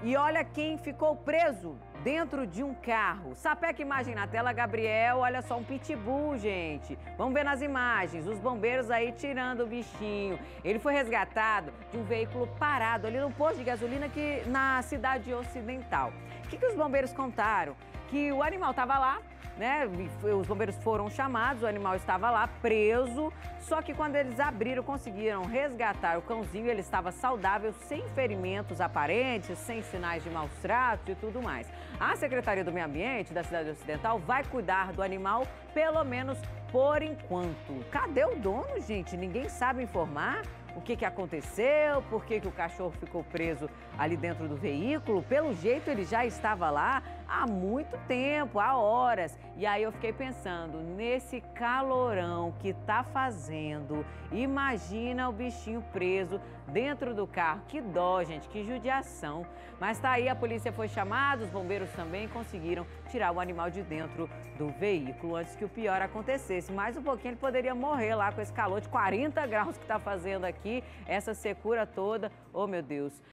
E olha quem ficou preso dentro de um carro. Sapeca imagem na tela, Gabriel, olha só um pitbull, gente. Vamos ver nas imagens, os bombeiros aí tirando o bichinho. Ele foi resgatado de um veículo parado ali no posto de gasolina aqui na cidade ocidental. O que os bombeiros contaram? Que o animal estava lá, né? Os bombeiros foram chamados, o animal estava lá preso, só que quando eles abriram, conseguiram resgatar o cãozinho, ele estava saudável, sem ferimentos aparentes, sem sinais de maus tratos e tudo mais. A Secretaria do Meio Ambiente da cidade ocidental vai cuidar do animal, pelo menos por enquanto. Cadê o dono, gente? Ninguém sabe informar o que aconteceu, por que o cachorro ficou preso ali dentro do veículo. Pelo jeito, ele já estava lá há muito tempo, há horas. E aí eu fiquei pensando, nesse calorão que tá fazendo, imagina o bichinho preso dentro do carro. Que dó, gente, que judiação. Mas tá aí, a polícia foi chamada, os bombeiros também conseguiram tirar o animal de dentro do veículo antes que o pior acontecesse. Mais um pouquinho ele poderia morrer lá com esse calor de 40 graus que tá fazendo aqui, essa secura toda. Oh, meu Deus.